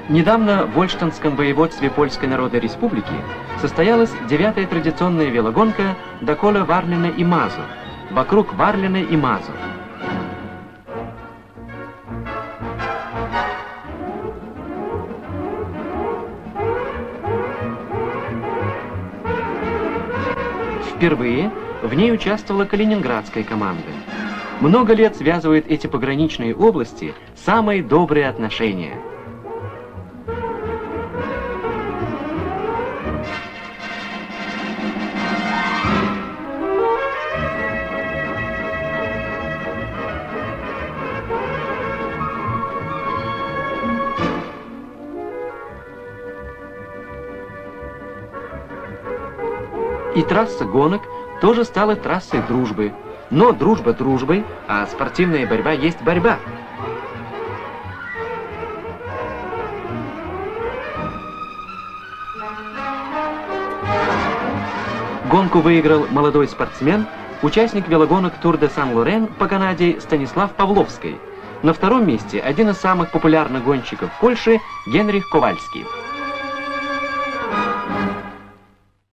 Недавно в Ольштинском воеводстве Польской Народной Республики состоялась 9-я традиционная велогонка «Доколе Варлина и Мазур» вокруг Варлина и Мазур. Впервые в ней участвовала калининградская команда. Много лет связывают эти пограничные области самые добрые отношения. И трасса гонок тоже стала трассой дружбы. Но дружба дружбой, а спортивная борьба есть борьба. Гонку выиграл молодой спортсмен, участник велогонок Тур де Сан-Лорен по Канаде Станислав Павловский. На втором месте один из самых популярных гонщиков Польши Генрих Ковальский.